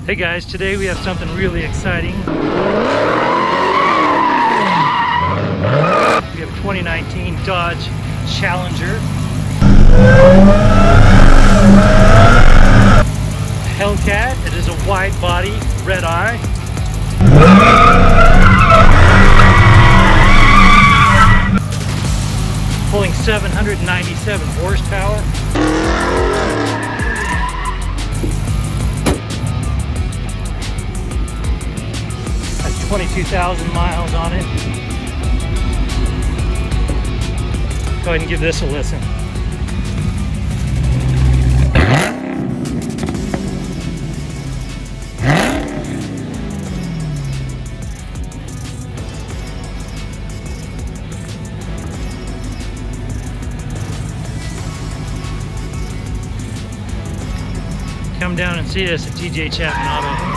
Hey guys, today we have something really exciting. We have 2019 Dodge Challenger, Hellcat. It is a wide-body Redeye. Pulling 797 horsepower. Has 22,000 miles on it. Go ahead and give this a listen. Come down and see us at TJ Chapman Auto.